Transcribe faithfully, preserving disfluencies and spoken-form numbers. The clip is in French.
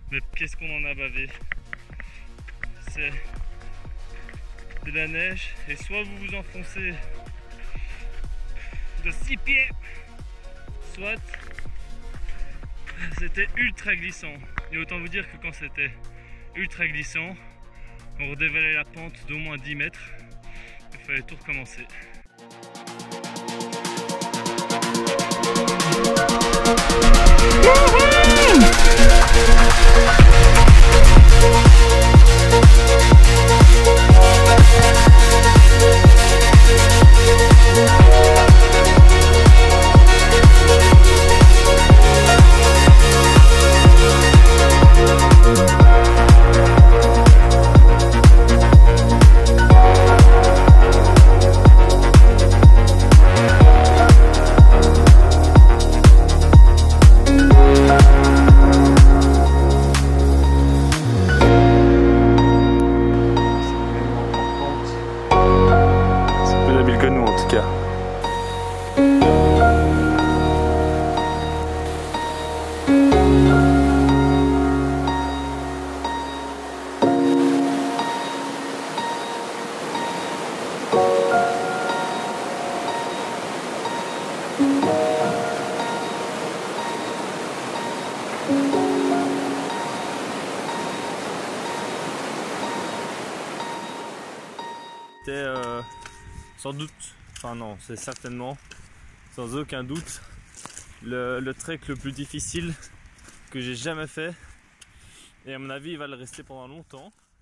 Mais qu'est-ce qu'on en a bavé. C'est de la neige et soit vous vous enfoncez de six pieds, soit c'était ultra glissant. Et autant vous dire que quand c'était ultra glissant, on redévalait la pente d'au moins dix mètres. Il fallait tout recommencer. Que nous en tout cas. C'était euh, sans doute, enfin non, c'est certainement, sans aucun doute, le, le trek le plus difficile que j'ai jamais fait. Et à mon avis, il va le rester pendant longtemps.